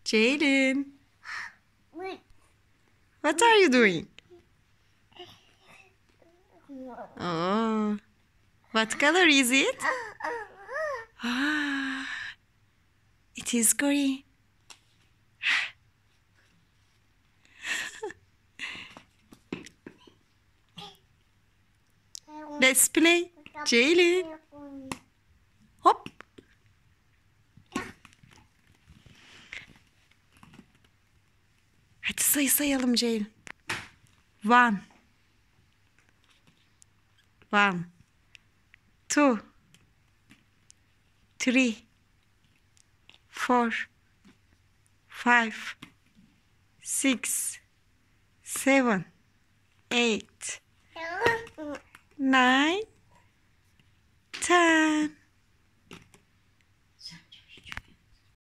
Jalen, what are you doing? Oh, what color is it? Ah, it is green. Let's play. Jalen. Hop. Hadi sayalım Jalen. 1 1 2 3 4 5 6 7 8 9 10